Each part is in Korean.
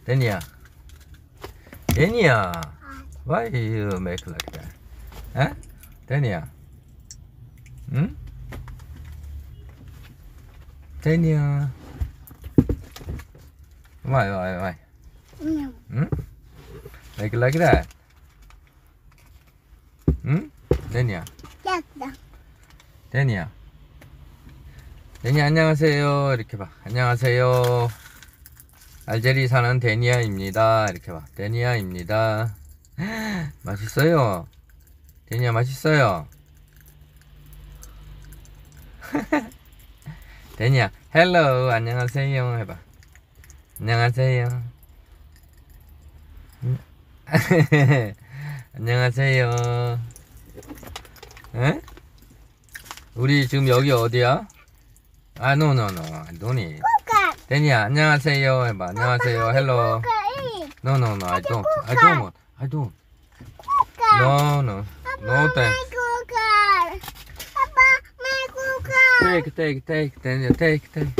데니야. 데니야. Why you make like that? 에? 데니야. 응? 데니야. Why? 응? Make like that? 응? 데니야. 데니야. 데니 안녕하세요. 이렇게 봐. 안녕하세요. 알제리 사는 데니아입니다. 이렇게 봐. 데니아입니다. 맛있어요. 데니아 맛있어요. 데니아 헬로 안녕하세요 해봐. 안녕하세요. 안녕하세요. 에? 우리 지금 여기 어디야? 아, no. 데니야, 안녕하세요. 해봐. 안녕하세요. 헬로. No. I don't. No. Take. 데니야, take.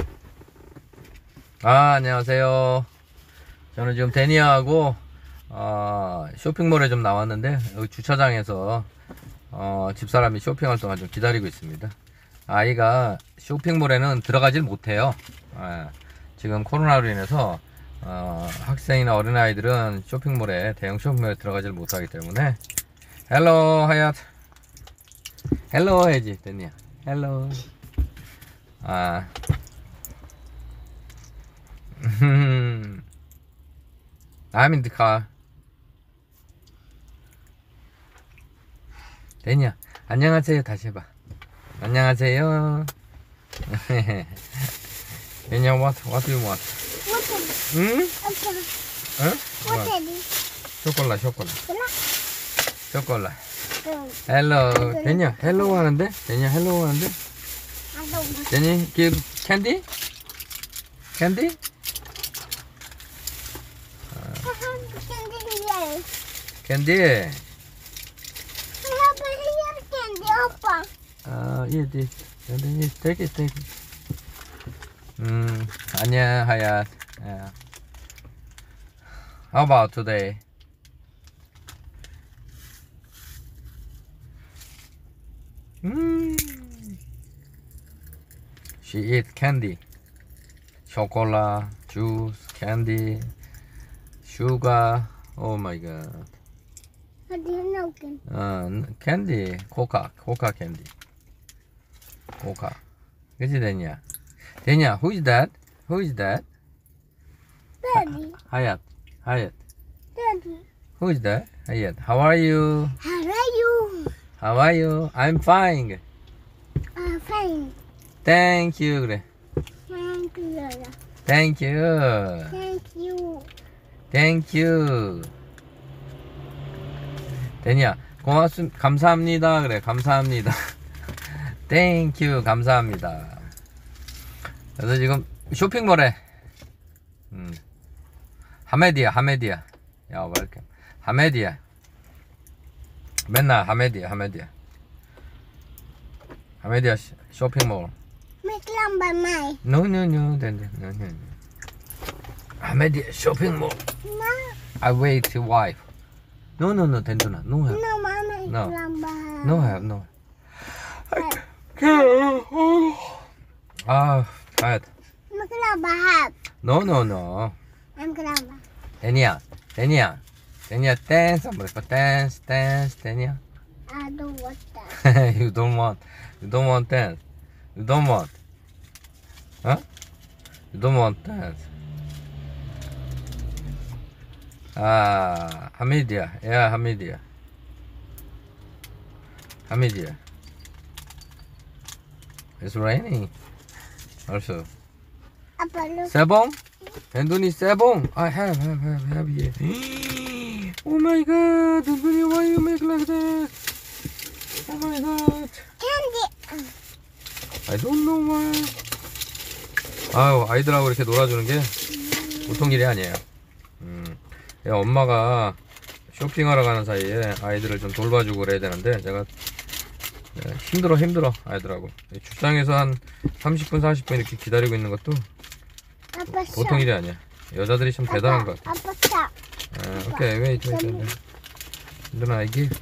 아, 안녕하세요. 저는 지금 데니아하고, 쇼핑몰에 좀 나왔는데, 여기 주차장에서, 집사람이 쇼핑할 동안 좀 기다리고 있습니다. 아이가 쇼핑몰에는 들어가질 못해요. 지금 코로나로 인해서 학생이나 어린아이들은 쇼핑몰에 대형 쇼핑몰에 들어가질 못하기 때문에 헬로 하얏 헬로 해야지 데니야 헬로 I'm in the car. 데니야 안녕하세요 다시 해봐. 안녕하세요. 데니야 what do you want? 응? 초콜릿. 헬로. 데니야 헬로 하는데? 데니 give candy? 캔디. 이 take it. 아니야 하얏. How about today? She eat candy, chocolate, juice, candy, sugar. Oh my god. How do you know? Candy, Coca candy. Coca. 그치 데니야? 데니야, who is that? Daddy. 하얏. Daddy. Who is that? 하얏. How are you? How are you? I'm fine. Fine. Thank you. 그래. Thank you. Thank you. 데니야, 감사합니다. 그래, 감사합니다. Thank you, 감사합니다. 그래서 지금 쇼핑몰에, 하메디야. 야, 왜 이렇게. 하메디야. 맨날 하메디야. 하메디야 쇼핑몰. Make lamb by my. No. 하메디야 쇼핑몰. No. I wait to wife. No, 덴두나. No have. No, Mama. No. Lamb by. No have. tired. Make lamb by half. No. I'm lamb by. 데니야, dance 한번 해봐. dance, 데니야. I don't want that. You don't want dance. You don't want. Huh? You don't want dance. 하미디야. Yeah, 하미디야. It's raining. Also. Papa, look. 세봉? 덴돈이 세봉. I have yeah. Oh my god, 덴돈이 why you make like that? Oh my god. Candy. I don't know why. 아유, 아이들하고 이렇게 놀아주는 게 보통 일이 아니에요. 엄마가 쇼핑하러 가는 사이에 아이들을 좀 돌봐주고 그래야 되는데 제가 힘들어 아이들하고 주차장에서 한 30분 40분 이렇게 기다리고 있는 것도 Papa, 보통 일이 아니야. 여자들이 참 대단한 것 같아. 아빠 차. 오케이, wait. 누나, I give.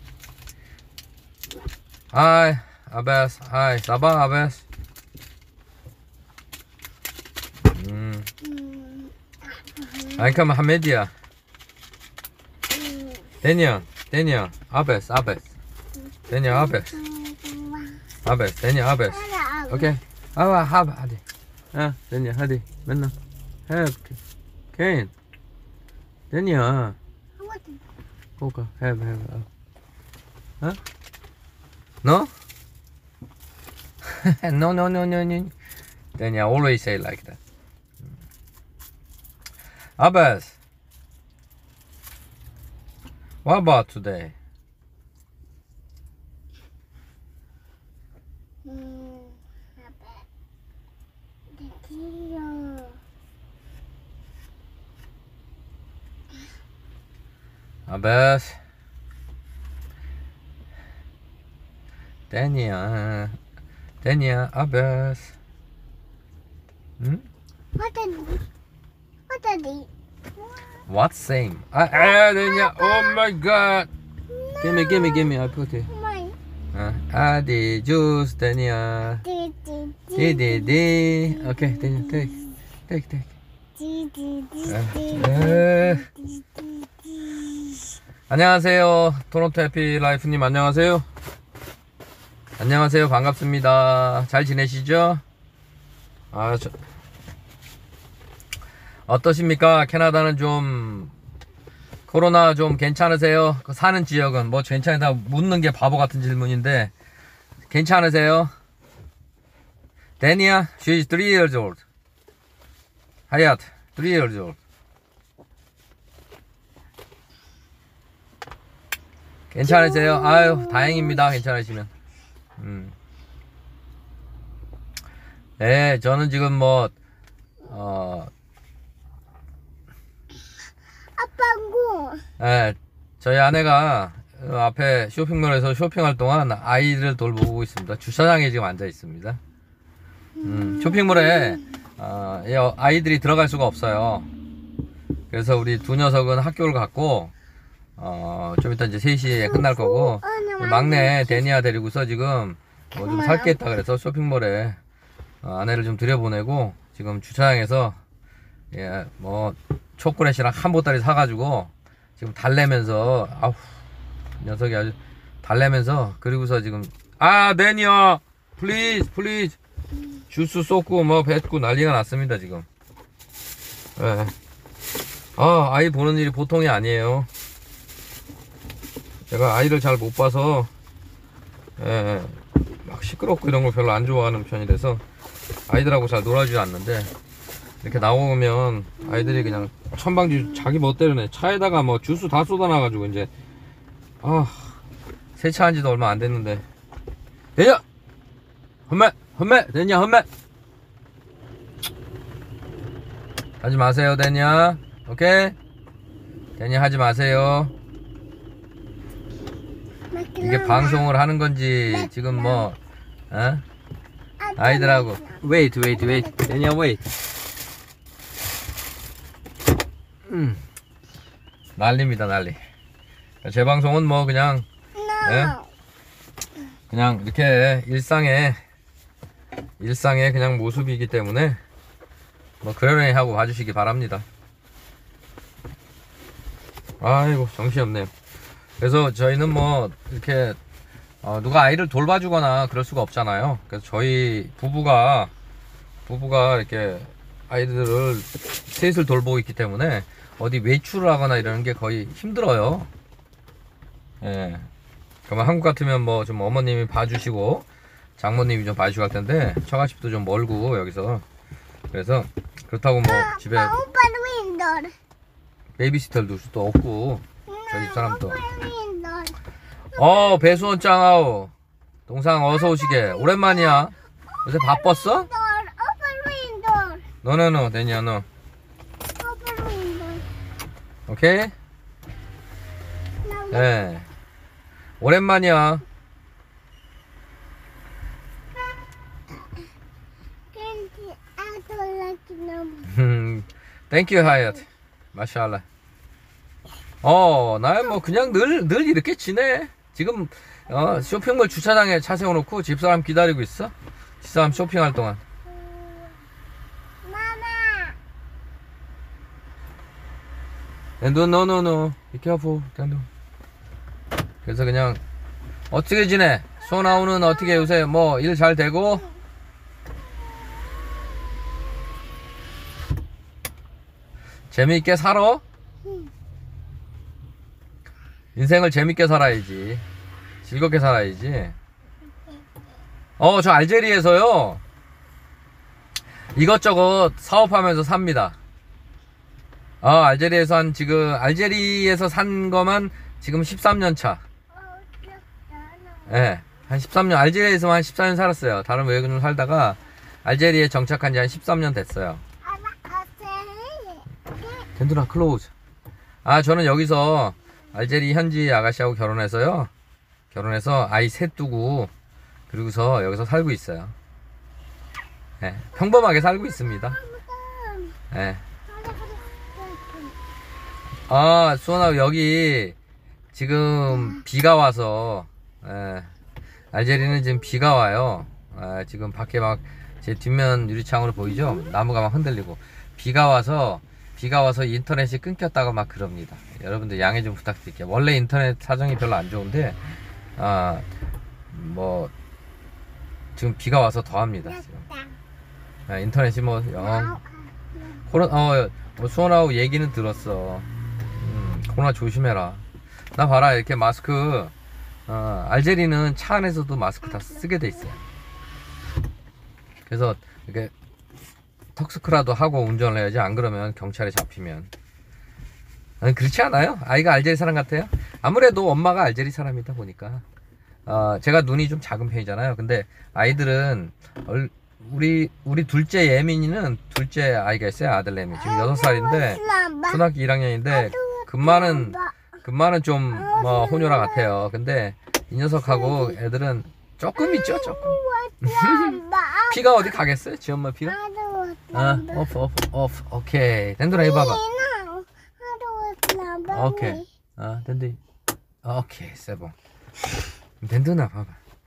Hi, Abbas. Hi, Sabah, Abbas. Aika Mohammedia. Daniel, Abbas. Daniel, Abbas. Daniel, Abbas. Okay. hadi. Daniel, hadi. 맨날. Kane. Daniel. Coca, have. Huh? No? No. Daniel always say like that. Abbas, what about today? Abbas, Daniel, Abbas. What are they? What same? Daniel, oh my God. Give me, I put it. Adi, juice, Daniel. Di. Okay, Daniel, take. 안녕하세요. 토론토 해피 라이프님 안녕하세요. 안녕하세요. 반갑습니다. 잘 지내시죠? 어떠십니까? 캐나다는 좀 코로나 좀 괜찮으세요? 그 사는 지역은 뭐 괜찮다 묻는 게 바보 같은 질문인데 괜찮으세요? 데니아, she's 3 years old. 하얏, 3 years old. 괜찮으세요? 아유, 다행입니다. 괜찮으시면. 네, 저는 지금 뭐 아빠고. 네, 저희 아내가 앞에 쇼핑몰에서 쇼핑할 동안 아이들을 돌보고 있습니다. 주차장에 지금 앉아 있습니다. 쇼핑몰에 아이들이 들어갈 수가 없어요. 그래서 우리 두 녀석은 학교를 갔고 좀 이따 이제 3시에 끝날 거고 막내 데니아 데리고서 지금 뭐 좀 살 게 있다 그래서 쇼핑몰에 아내를 좀 들여보내고 지금 주차장에서 뭐 초콜릿이랑 한 보따리 사가지고 지금 달래면서 녀석이 아주 달래면서 그리고서 지금 데니아 플리즈 주스 쏟고 뭐 뱉고 난리가 났습니다 지금. 아이 보는 일이 보통이 아니에요. 제가 아이를 잘 못 봐서 막 시끄럽고 이런 걸 별로 안 좋아하는 편이라서 아이들하고 잘 놀아주지 않는데 이렇게 나오면 아이들이 그냥 천방지 자기 멋대로 내 차에다가 뭐 주스 다 쏟아놔가지고 이제 세차한 지도 얼마 안 됐는데 데니아 험매 데니아 험매 하지 마세요 데니아. 오케이 데니아 하지 마세요. 이게 방송을 하는 건지 지금 뭐 아이들하고 wait 데니아 wait. 난리입니다 난리. 제 방송은 뭐 그냥 그냥 이렇게 일상의 그냥 모습이기 때문에 뭐 그러려니 하고 봐주시기 바랍니다. 아이고 정신없네요. 그래서 저희는 뭐 이렇게 누가 아이를 돌봐주거나 그럴 수가 없잖아요. 그래서 저희 부부가 이렇게 아이들을 셋을 돌보고 있기 때문에 어디 외출을 하거나 이러는 게 거의 힘들어요. 그러면 한국 같으면 뭐 좀 어머님이 봐주시고 장모님이 좀 봐주시고 할 텐데 처가집도 좀 멀고 여기서 그래서 그렇다고 뭐 집에 베이비시터를 둘 수도 없고 저희 사람도 배수원 짱아오 동상 어서 오시게 오랜만이야. 요새 바빴어? 너너너 데니아 너 오케이? 네 오랜만이야. 땡큐 하얏. 마샬라. 나야 뭐 그냥 늘 이렇게 지내. 지금 쇼핑몰 주차장에 차 세워놓고 집사람 기다리고 있어. 집사람 쇼핑할 동안. 마마. No. Be careful. 그래서 그냥 어떻게 지내? 소나우는 어떻게 요새 뭐 일 잘 되고? 재미있게 살아? 인생을 재밌게 살아야지. 즐겁게 살아야지. 저 알제리에서요. 이것저것 사업하면서 삽니다. 알제리에서 산 거만 지금 13년 차. 예. 한 13년, 알제리에서만 한 14년 살았어요. 다른 외국에 좀 살다가 알제리에 정착한 지 한 13년 됐어요. 덴두나 클로즈. 저는 여기서 알제리 현지 아가씨하고 결혼해서 아이 셋 두고 그리고서 여기서 살고 있어요. 예. 평범하게 살고 있습니다. 예. 수원아, 여기 지금 비가 와서, 알제리는 지금 비가 와요. 지금 밖에 막 제 뒷면 유리창으로 보이죠? 나무가 막 흔들리고. 비가 와서 인터넷이 끊겼다가 막 그럽니다. 여러분들 양해 좀 부탁드릴게요. 원래 인터넷 사정이 별로 안 좋은데, 지금 비가 와서 더합니다. 지금. 인터넷이 수원하고 얘기는 들었어. 코로나 조심해라. 나 봐라, 이렇게 마스크, 알제리는 차 안에서도 마스크 다 쓰게 돼 있어요. 그래서 이렇게 턱스크라도 하고 운전을 해야지. 안 그러면 경찰에 잡히면. 그렇지 않아요? 아이가 알제리 사람 같아요? 아무래도 엄마가 알제리 사람이다 보니까. 제가 눈이 좀 작은 편이잖아요. 근데 아이들은 우리 둘째 예민이는 둘째 아이가 있어요. 아들 예민. 지금 6살인데 초등학교 1학년인데 금마는 좀 호녀라 같아요. 근데 이 녀석하고 애들은 조금 있죠. 조금. 피가 어디 가겠어요? 지 엄마 피가? 오프. 오케이. 덴두나 이거 봐봐. 오케이. 덴두. 오케이. 세봉. 덴두나 봐봐.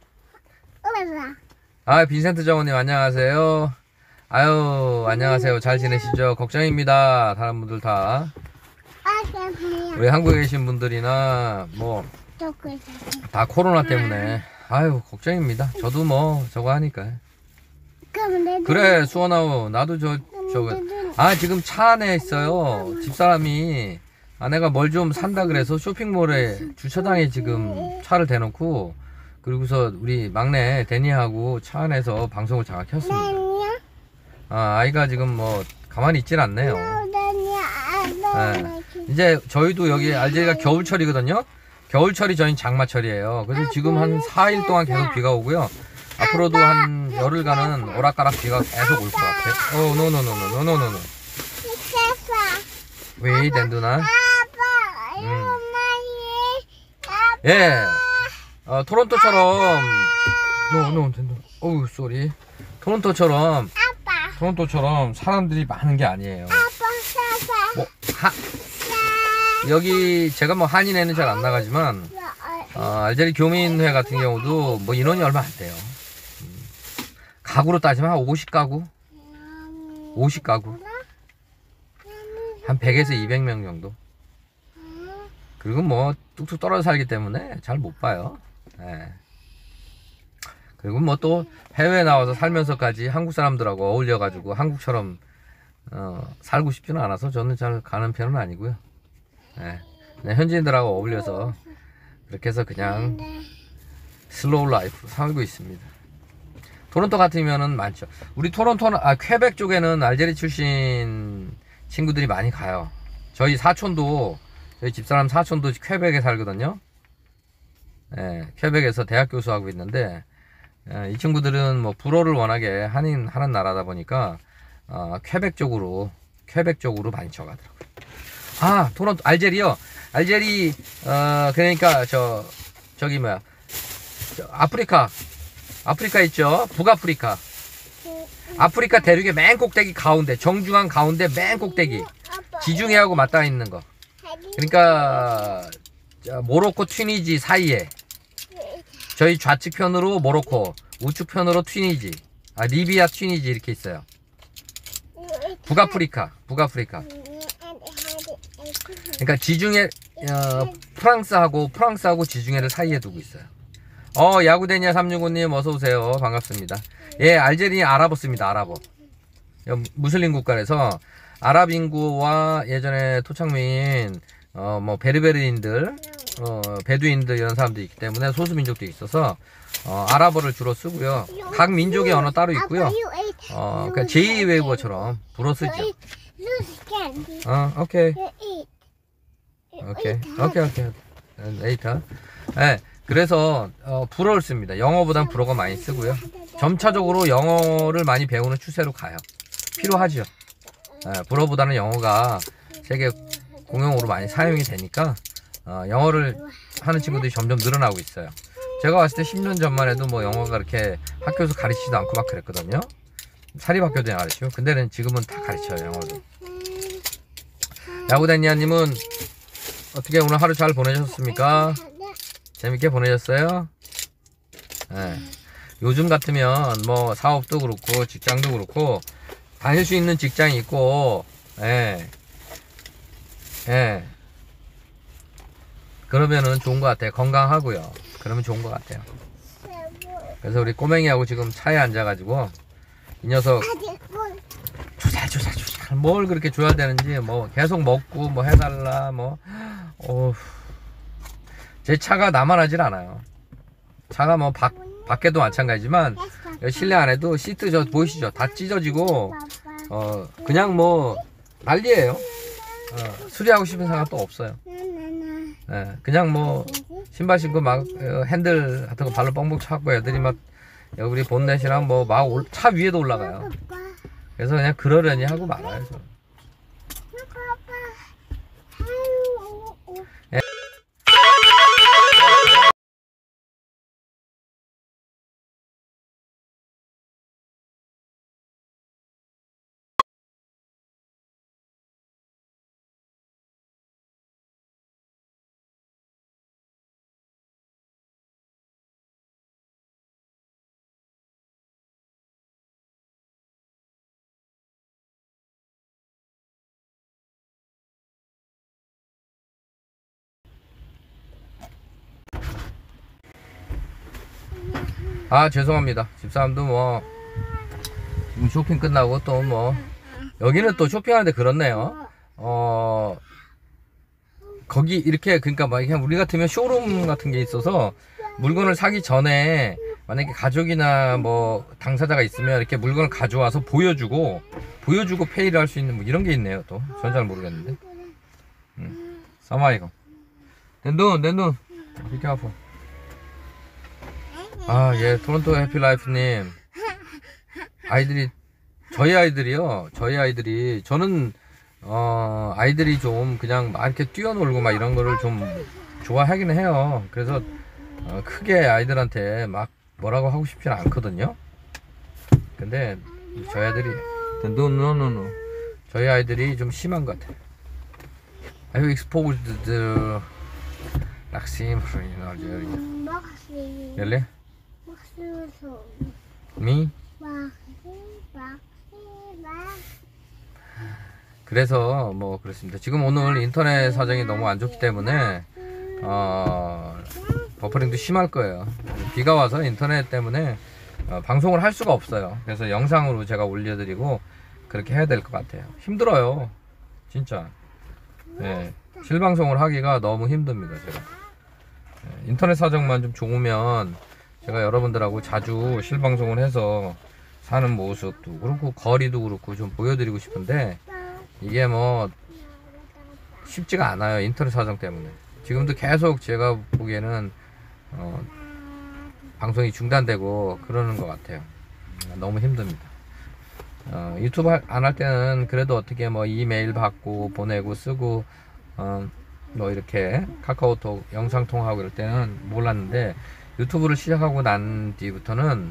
빈센트 정원님 안녕하세요. 안녕하세요. 잘 지내시죠? 걱정입니다. 다른 분들 다. 우리 한국에 계신 분들이나 다 코로나 때문에 걱정입니다. 저도 저거 하니까. 그래, 수원아우, 나도 지금 차 안에 있어요. 집사람이 아내가 뭘 좀 산다 그래서 쇼핑몰에 주차장에 지금 차를 대놓고 그리고서 우리 막내 데니하고 차 안에서 방송을 잠깐 켰습니다. 아이가 지금 가만히 있질 않네요. 이제 저희도 여기 알제리가 겨울철이거든요. 겨울철이 저희는 장마철이에요. 그래서 지금 한 4일 동안 계속 비가 오고요. 앞으로도 한 열흘간은 오락가락 비가 계속 올 것 같아요. 노. 왜 덴두나? 예. 토론토처럼 덴두나. 쏘리. 토론토처럼 사람들이 많은 게 아니에요. 여기 제가 한인회는 잘 안 나가지만 알제리 교민회 같은 경우도 인원이 얼마 안 돼요. 가구로 따지면 한 50가구 한 100에서 200명 정도. 그리고 뚝뚝 떨어져 살기 때문에 잘 못 봐요. 그리고 또 해외에 나와서 살면서까지 한국 사람들하고 어울려가지고 한국처럼 살고 싶지는 않아서 저는 잘 가는 편은 아니고요. 그냥 현지인들하고 어울려서 그렇게 해서 그냥 슬로우 라이프 살고 있습니다. 토론토 같으면은 많죠. 우리 토론토는 퀘벡 쪽에는 알제리 출신 친구들이 많이 가요. 저희 집사람 사촌도 퀘벡에 살거든요. 퀘벡에서 대학 교수하고 있는데 이 친구들은 불어를 워낙에 하는 나라다 보니까 퀘벡 쪽으로 많이 쳐가더라고요. 토론토 알제리요. 알제리 그러니까 아프리카 있죠. 북아프리카. 아프리카 대륙의 맨 꼭대기 가운데, 정중앙 가운데 맨 꼭대기. 지중해하고 맞닿아 있는 거. 그러니까 모로코 튀니지 사이에 저희 좌측편으로 모로코, 우측편으로 튀니지, 리비아 튀니지 이렇게 있어요. 북아프리카. 그러니까 지중해 프랑스하고 지중해를 사이에 두고 있어요. 야구데니아 365님 어서 오세요. 반갑습니다. 예, 알제리아 아랍어습니다. 아랍어. 무슬림 국가라서 아랍 인구와 예전에 토착민 뭐 베르베르인들, 베두인들 이런 사람들이 있기 때문에 소수 민족도 있어서 아랍어를 주로 쓰고요. 각 민족의 언어 따로 있고요. 그러니까 제2 외국어처럼 불어 쓰죠. 오케이. 에이터. 네, 그래서 불어를 씁니다. 영어보단 불어가 많이 쓰고요. 점차적으로 영어를 많이 배우는 추세로 가요. 필요하죠. 불어보다는 영어가 세계 공용어로 많이 사용이 되니까 영어를 하는 친구들이 점점 늘어나고 있어요. 제가 왔을 때 10년 전만 해도 뭐 영어가 그렇게 학교에서 가르치지도 않고 막 그랬거든요. 사립학교도 가르치고. 근데는 지금은 다 가르쳐요, 영어도. 야구데니아님은 어떻게 오늘 하루 잘 보내셨습니까? 재밌게 보내셨어요? 네. 요즘 같으면 뭐 사업도 그렇고 직장도 그렇고 다닐 수 있는 직장이 있고, 그러면은 좋은 것 같아요. 건강하고요. 그러면 좋은 것 같아요. 그래서 우리 꼬맹이하고 지금 차에 앉아가지고 이 녀석 조살 뭘 그렇게 줘야 되는지 뭐 계속 먹고 뭐 해달라 뭐 제 차가 나만 하질 않아요. 차가 뭐 밖에도 마찬가지지만 실내 안에도 시트 저 보이시죠? 다 찢어지고 그냥 뭐 난리예요. 수리하고 싶은 생각 또 없어요. 그냥 뭐 신발 신고 막 핸들 같은 거 발로 뻥뻥 차고 애들이 막 우리 본넷이랑 뭐 막 차 위에도 올라가요. 그래서 그냥 그러려니 하고 말아요. 죄송합니다. 집사람도 뭐 지금 쇼핑 끝나고 또 뭐 여기는 또 쇼핑하는데 그렇네요. 거기 이렇게 그러니까 막 그냥 우리 같으면 쇼룸 같은 게 있어서 물건을 사기 전에 만약에 가족이나 뭐 당사자가 있으면 이렇게 물건을 가져와서 보여주고 페이를 할 수 있는 뭐 이런 게 있네요. 또 전 잘 모르겠는데. 사마이거 낸돈 이렇게 아파. 예, 토론토 해피라이프님. 저희 아이들이, 저는, 아이들이 좀 그냥 막 이렇게 뛰어놀고 막 이런 거를 좀 좋아하기는 해요. 그래서, 크게 아이들한테 막 뭐라고 하고 싶진 않거든요. 근데, 저희 아이들이, 저희 아이들이 좀 심한 것 같아요. Have you exposed the vaccine for Really? Me? 그래서 뭐 그렇습니다. 지금 오늘 인터넷 사정이 너무 안 좋기 때문에 버퍼링도 심할 거예요. 비가 와서 인터넷 때문에 방송을 할 수가 없어요. 그래서 영상으로 제가 올려드리고 그렇게 해야 될 것 같아요. 힘들어요, 진짜. 실방송을 하기가 너무 힘듭니다. 제가 인터넷 사정만 좀 좋으면 제가 여러분들하고 자주 실방송을 해서 사는 모습도 그렇고 거리도 그렇고 좀 보여드리고 싶은데 이게 뭐 쉽지가 않아요. 인터넷 사정 때문에. 지금도 계속 제가 보기에는 방송이 중단되고 그러는 것 같아요. 너무 힘듭니다. 유튜브 안 할 때는 그래도 어떻게 뭐 이메일 받고 보내고 쓰고 뭐 이렇게 카카오톡 영상통화하고 이럴 때는 몰랐는데 유튜브를 시작하고 난 뒤부터는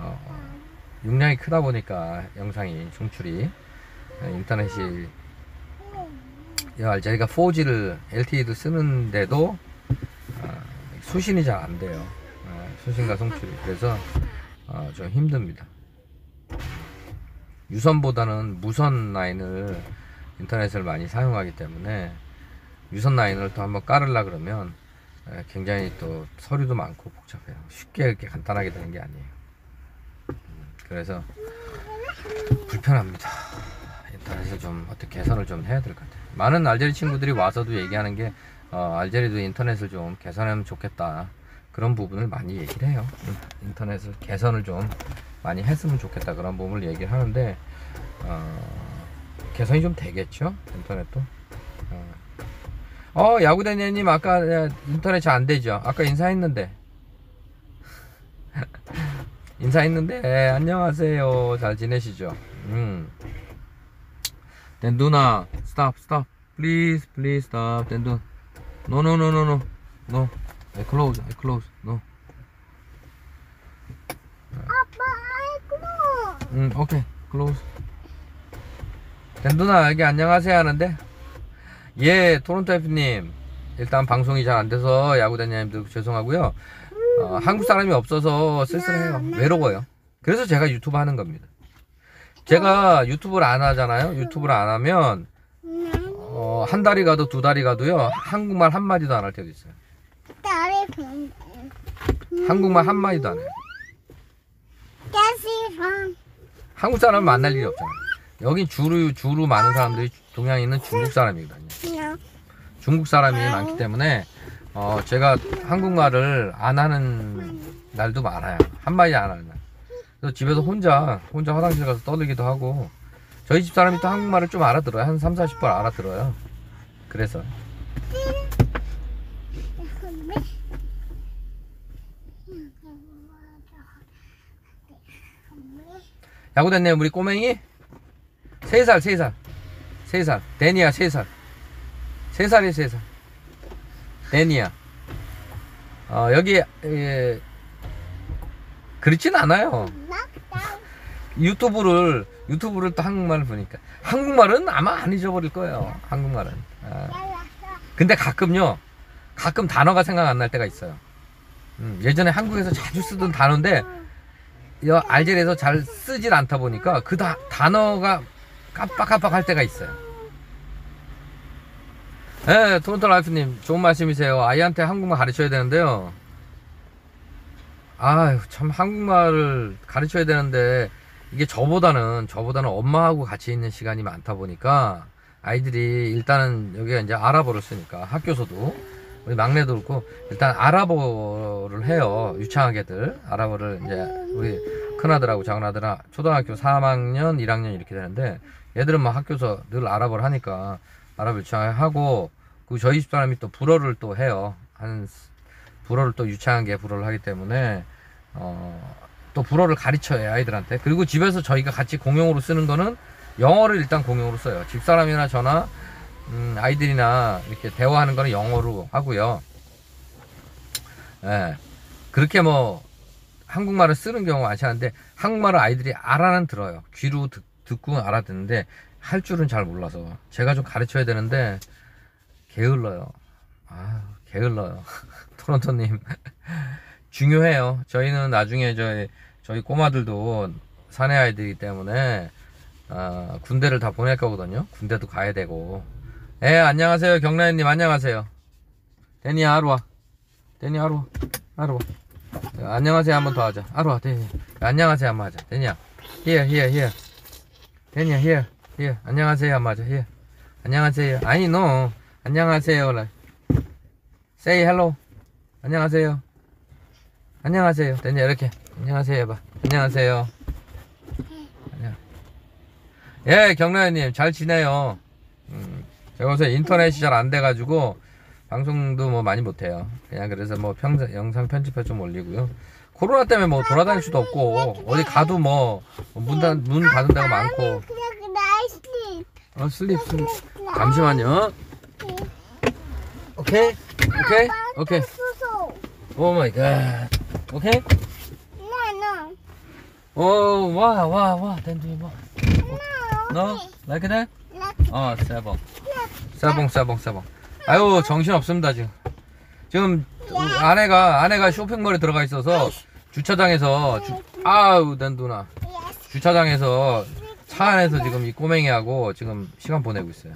용량이 크다 보니까 영상이 송출이 인터넷이 이 알제리가 4G를 LTE도 쓰는데도 수신이 잘 안 돼요. 수신과 송출이. 그래서 좀 힘듭니다. 유선보다는 무선 라인을 인터넷을 많이 사용하기 때문에 유선 라인을 또 한번 깔으려 그러면 굉장히 또 서류도 많고 복잡해요. 쉽게 이렇게 간단하게 되는 게 아니에요. 그래서 불편합니다. 인터넷을 좀 어떻게 개선을 좀 해야 될 것 같아요. 많은 알제리 친구들이 와서도 얘기하는 게 알제리도 인터넷을 좀 개선하면 좋겠다, 그런 부분을 많이 얘기를 해요. 인터넷을 개선을 좀 많이 했으면 좋겠다, 그런 부분을 얘기를 하는데 개선이 좀 되겠죠, 인터넷도. 야구대녀님 아까 인터넷 잘 안 되죠? 아까 인사했는데 안녕하세요. 잘 지내시죠? Then 누나 stop please stop. Then do no I close no. 아빠 아이고. 오케이 close. Then 누나 여기 안녕하세요 하는데, 예, 토론토 F님 일단 방송이 잘 안 돼서 야구대녀님들 죄송하고요. 한국 사람이 없어서 쓸쓸해요. 외로워요. 그래서 제가 유튜브 하는 겁니다. 제가 유튜브를 안 하잖아요. 유튜브를 안 하면 한 달이 가도 두 달이 가도요, 한국말 한마디도 안 할 때도 있어요. 딸이 그런데. 한국말 한마디도 안 해요. 한국 사람 만날 일이 없잖아요. 여긴 주로 많은 사람들이 동양에 있는 중국 사람이거든요. 중국 사람이 많기 때문에 제가 한국말을 안 하는 날도 많아요. 한마디 안 하는 날. 그래서 집에서 혼자 화장실 가서 떠들기도 하고, 저희 집 사람이 또 한국말을 좀 알아들어요. 한 30-40번 알아들어요. 그래서 야구 됐네요. 우리 꼬맹이 3살 데니야 3살 3살이 데니야. 여기 그렇진 않아요. 유튜브를 또 한국말을 보니까, 한국말은 아마 안 잊어버릴 거예요. 한국말은. 근데 가끔 단어가 생각 안 날 때가 있어요. 예전에 한국에서 자주 쓰던 단어인데 알제리에서 잘 쓰질 않다 보니까 그 단어가 깜빡할 때가 있어요. 네, 토론토 라이프님 좋은 말씀이세요. 아이한테 한국말 가르쳐야 되는데요. 아유, 참 한국말을 가르쳐야 되는데 이게 저보다는 엄마하고 같이 있는 시간이 많다 보니까 아이들이 일단은 여기가 이제 아랍어를 쓰니까, 학교에서도 우리 막내도 그렇고 일단 아랍어를 해요. 유창하게들 아랍어를 이제 우리 큰아들하고 작은아들은 초등학교 3학년 1학년 이렇게 되는데, 얘들은 막 학교에서 늘 아랍어를 하니까 아랍어 유창하게 하고, 그 저희 집사람이 또 불어를 또 해요. 불어를 또 유창하게 불어를 하기 때문에 또 불어를 가르쳐요, 아이들한테. 그리고 집에서 저희가 같이 공용으로 쓰는 거는 영어를 일단 공용으로 써요. 집사람이나 저나 아이들이나 이렇게 대화하는 거는 영어로 하고요. 예, 그렇게 뭐 한국말을 쓰는 경우가 많지 않은데, 한국말을 아이들이 알아는 들어요. 귀로 듣고 알아듣는데 할 줄은 잘 몰라서 제가 좀 가르쳐야 되는데 게을러요. 게을러요. 토론토님 중요해요. 저희는 나중에 저희 꼬마들도 사내 아이들이기 때문에 군대를 다 보낼 거거든요. 군대도 가야 되고. 안녕하세요. 경라연님 안녕하세요. 데니야 아루와. 안녕하세요 한번 더 하자. 아루와 데니. 안녕하세요 한번 하자. 데니야. Here. 데니야 here. 안녕하세요 한번 하자. Here. 안녕하세요. 아니 no. 안녕하세요. Say hello. 안녕하세요. 데니야 이렇게. 안녕하세요 해봐. 안녕하세요. 예, 경라연님 잘 지내요. 제가 요새 인터넷이 잘 안 돼가지고 방송도 뭐 많이 못해요. 그냥 그래서 뭐 영상 편집해 좀 올리고요. 코로나 때문에 뭐 돌아다닐 수도 없고 어디 가도 뭐 문 닫은 데가 많고. 슬립. 잠시만요. 오케이. 오 마이 갓. 오케이. 와. Then do you want? No, like that? 세봉. 세봉. 아유, 정신 없습니다, 지금. 지금, 아내가 쇼핑몰에 들어가 있어서, 주차장에서, 아우, 난 누나. 주차장에서, 차 안에서 지금 이 꼬맹이하고 지금 시간 보내고 있어요.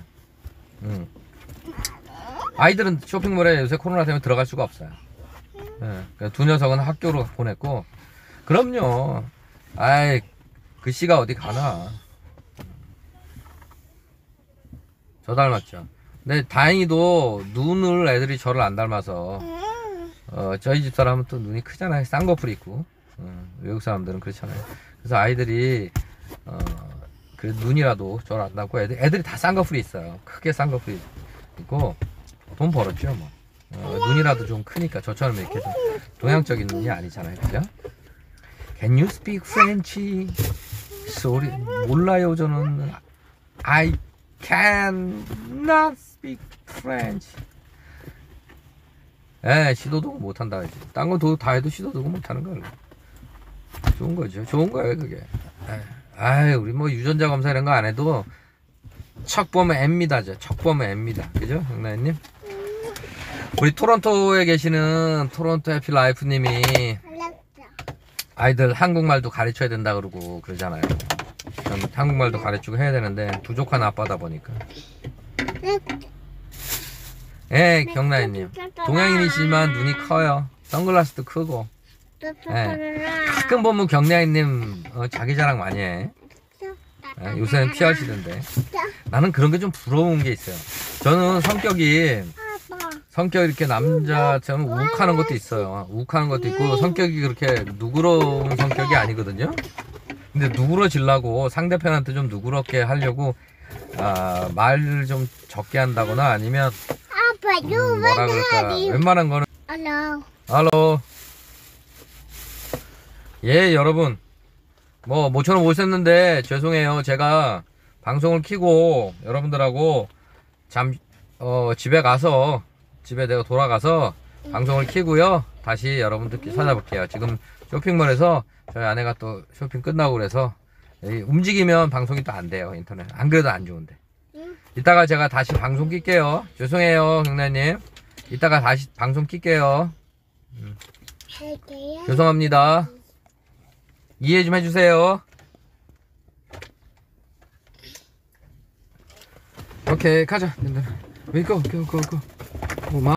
아이들은 쇼핑몰에 요새 코로나 때문에 들어갈 수가 없어요. 예, 두 녀석은 학교로 보냈고, 그럼요. 아이, 그 씨가 어디 가나. 저 닮았죠. 근데 다행히도 눈을 애들이 저를 안 닮아서, 저희 집 사람은 또 눈이 크잖아요. 쌍꺼풀 있고. 외국 사람들은 그렇잖아요. 그래서 아이들이, 그 눈이라도 저를 안 닮고 애들이 다 쌍꺼풀이 있어요. 크게 쌍꺼풀이 있고, 돈 벌었죠, 뭐. 눈이라도 좀 크니까 저처럼 이렇게 좀 동양적인 눈이 아니잖아요. 그죠? Can you speak French? 소리 몰라요. 저는 I cannot speak French. 시도도 못한다. 딴 거 다 해도 시도도 못하는 거예요. 좋은 거죠. 좋은 거예요, 그게. 우리 뭐 유전자 검사 이런 거 안 해도 척 보면 M입니다. 척 보면 M입니다. 그죠, 형나님? 우리 토론토에 계시는 토론토 해피라이프님이 아이들 한국말도 가르쳐야 된다 그러고 그러잖아요. 전 한국말도 가르치고 해야 되는데 부족한 아빠다 보니까. 경나이님. 동양인이시지만 눈이 커요. 선글라스도 크고. 가끔 보면 경나이님 자기 자랑 많이 해. 요새는 피하시던데. 나는 그런 게 좀 부러운 게 있어요. 저는 성격이 이렇게 남자처럼 욱하는 것도 있어요. 욱하는 것도 있고 성격이 그렇게 누그러운 성격이 아니거든요. 근데 누그러지려고 상대편한테 좀 누그럽게 하려고 말을 좀 적게 한다거나 아니면 뭐라 그럴까 웬만한 거는 할로 여러분 뭐 모처럼 오셨는데 죄송해요. 제가 방송을 켜고 여러분들하고 집에 가서 집에 내가 돌아가서 방송을 켜고요. 다시 여러분들께 찾아볼게요. 지금 쇼핑몰에서 저희 아내가 또 쇼핑 끝나고 그래서 움직이면 방송이 또 안 돼요. 인터넷. 안 그래도 안 좋은데. 이따가 제가 다시 방송 킬게요. 죄송해요, 경나님. 이따가 다시 방송 킬게요. 죄송합니다. 이해 좀 해주세요. 오케이, 가자. We go.